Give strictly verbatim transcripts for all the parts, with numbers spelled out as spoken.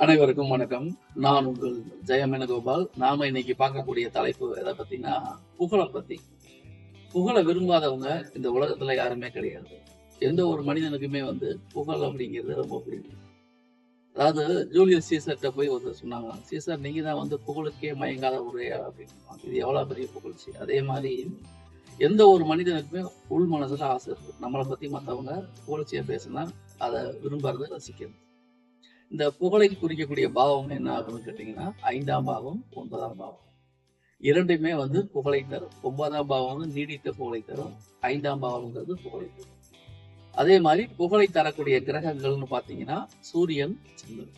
அனைவருக்கும் வணக்கம். நான் உங்கள் ஜெயமேனுகோபால். நாம இன்னைக்கு பார்க்கக்கூடிய தலைப்பு எதை பத்தினா புகழை பத்தி. புகழை விரும்பாதவங்க இந்த உலகத்துல யாருமே கிடையாது. எந்த ஒரு மனிதனுக்குமே வந்து புகழ் அப்படிங்கிறது ரொம்ப பிடிக்கும். அதாவது ஜூலியஸ் சீசர்ட்ட போய் வந்து சொன்னாங்க, சீசர் நீங்க தான் வந்து புகழுக்கே மயங்காத ஒரே ஆள் அப்படின்னு. இது எவ்வளவு பெரிய புகழ்ச்சி. அதே மாதிரி எந்த ஒரு மனிதனுக்குமே உள் மனசுல ஆசை இருக்கு. நம்மளை பத்தி மற்றவங்க புகழ்ச்சியா பேசினா அதை விரும்புறது, ரசிக்கிறது. இந்த புகழை குறிக்கக்கூடிய பாவம் என்ன அப்படின்னு கேட்டீங்கன்னா ஐந்தாம் பாவம், ஒன்பதாம் பாவம். இரண்டுமே வந்து புகழை தரும். ஒன்பதாம் பாவம் வந்து நீடித்த புகழை தரும். ஐந்தாம் பாவம்ங்கிறது புகழை தரும். அதே மாதிரி புகழை தரக்கூடிய கிரகங்கள்னு பாத்தீங்கன்னா சூரியன், சந்திரன்.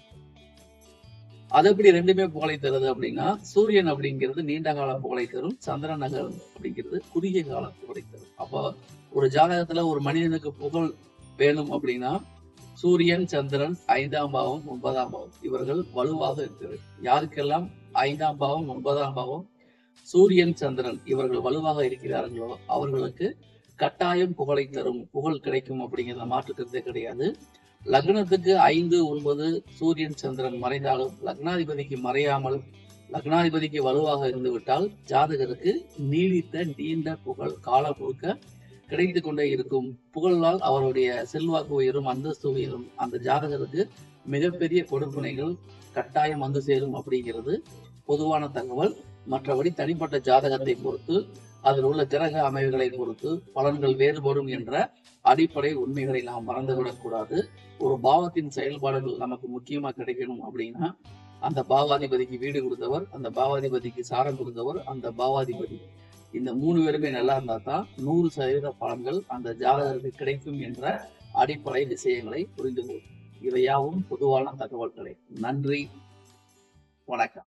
அது எப்படி ரெண்டுமே புகழை தருது அப்படின்னா, சூரியன் அப்படிங்கிறது நீண்ட கால புகழை தரும், சந்திரன் நகர் அப்படிங்கிறது குறுகிய கால புகழை தரும். அப்போ ஒரு ஜாதகத்துல ஒரு மனிதனுக்கு புகழ் வேணும் அப்படின்னா சூரியன், சந்திரன், ஐந்தாம் பாவம், ஒன்பதாம் பாவம் இவர்கள் வலுவாக இருக்கிறது. யாருக்கெல்லாம் ஐந்தாம் பாவம், ஒன்பதாம் பாவம், சூரியன், சந்திரன் இவர்கள் வலுவாக இருக்கிறார்களோ அவர்களுக்கு கட்டாயம் புகழை தரும், புகழ் கிடைக்கும் அப்படிங்கிற மாற்றுக்கிறதே கிடையாது. லக்னத்துக்கு ஐந்து, ஒன்பது சூரியன், சந்திரன் மறைந்தாலும் லக்னாதிபதிக்கு மறையாமல் லக்னாதிபதிக்கு வலுவாக இருந்து விட்டால் ஜாதகருக்கு நீடித்த நீண்ட புகழ் கால முழுக்க கிடைத்து கொண்டே இருக்கும். புகழால் அவருடைய செல்வாக்கு உயரும், அந்தஸ்து உயரும். அந்த ஜாதகருக்கு மிகப்பெரிய கொடுப்பனைகள் கட்டாயம் வந்து சேரும் அப்படிங்கிறது பொதுவான தகவல். மற்றபடி தனிப்பட்ட ஜாதகத்தை பொறுத்து, அதில் உள்ள கிரக அமைவுகளை பொறுத்து பலன்கள் வேறுபடும் என்ற அடிப்படை உண்மைகளை நாம் மறந்துவிடக் கூடாது. ஒரு பாவத்தின் செயல்பாடுகள் நமக்கு முக்கியமா கிடைக்கணும் அப்படின்னா அந்த பாவாதிபதிக்கு வீடு கொடுத்தவர், அந்த பாவாதிபதிக்கு சாரம் கொடுத்தவர், அந்த பாவாதிபதி இந்த மூணு பேருமே நல்லா இருந்தா தான் நூறு சதவீத பலன்கள் அந்த ஜாதகருக்கு கிடைக்கும் என்ற அடிப்படை விஷயங்களை புரிந்து கொள்ளும். இவையாவும் பொதுவான தகவல்களை. நன்றி, வணக்கம்.